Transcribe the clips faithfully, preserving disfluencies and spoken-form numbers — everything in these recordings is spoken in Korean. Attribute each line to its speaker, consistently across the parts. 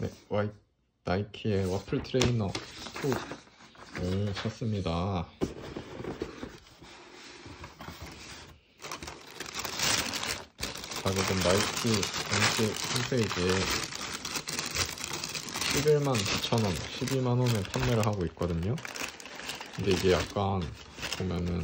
Speaker 1: 네, 와이, 나이키의 와플 트레이너 투를 샀습니다. 가격은 나이키 공식 홈페이지에 십일만 구천 원, 십이만 원에 판매를 하고 있거든요. 근데 이게 약간 보면은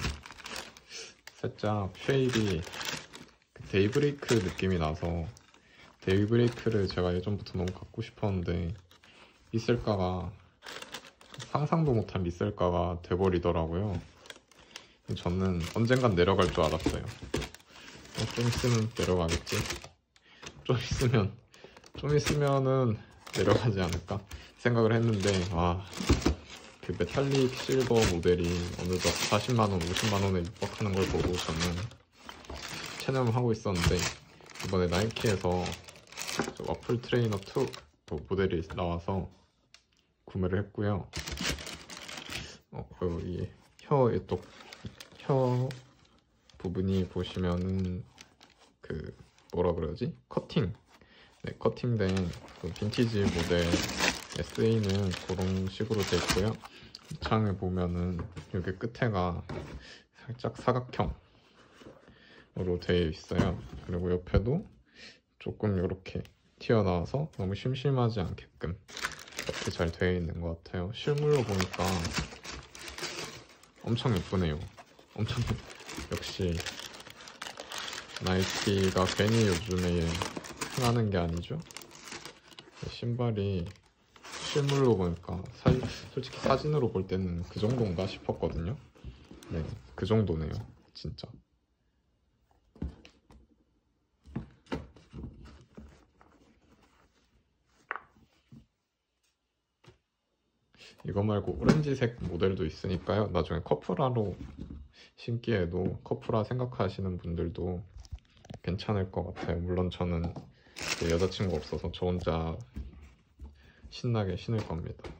Speaker 1: 살짝 쉐입이 데이브레이크 느낌이 나서, 데이브레이크를 제가 예전부터 너무 갖고 싶었는데 미셀가가 상상도 못한 미셀가가 돼버리더라고요. 저는 언젠간 내려갈 줄 알았어요. 어, 좀 있으면 내려가겠지. 좀 있으면 좀 있으면은 내려가지 않을까 생각을 했는데, 와, 그 메탈릭 실버 모델이 어느덧 사십만 원, 오십만 원에 육박하는 걸 보고 저는 체념을 하고 있었는데, 이번에 나이키에서 와플 트레이너 투 모델이 나와서 구매를 했고요. 어, 여기 혀의 또 혀 부분이 보시면은 그 뭐라 그러지? 커팅, 네, 커팅된 그 빈티지 모델 에스에이는 그런 식으로 돼 있고요. 이 창을 보면은 여기 끝에가 살짝 사각형으로 되어 있어요. 그리고 옆에도 조금 이렇게 튀어나와서 너무 심심하지 않게끔 이렇게 잘 되어 있는 것 같아요. 실물로 보니까 엄청 예쁘네요. 엄청 역시 나이키가 괜히 요즘에 흥하는 게 아니죠. 신발이 실물로 보니까 사, 솔직히 사진으로 볼 때는 그 정도인가 싶었거든요. 네, 그 정도네요, 진짜. 이거 말고 오렌지색 모델도 있으니까요. 나중에 커플화로 신기에도, 커플화 생각하시는 분들도 괜찮을 것 같아요. 물론 저는 여자친구 없어서 저 혼자 신나게 신을 겁니다.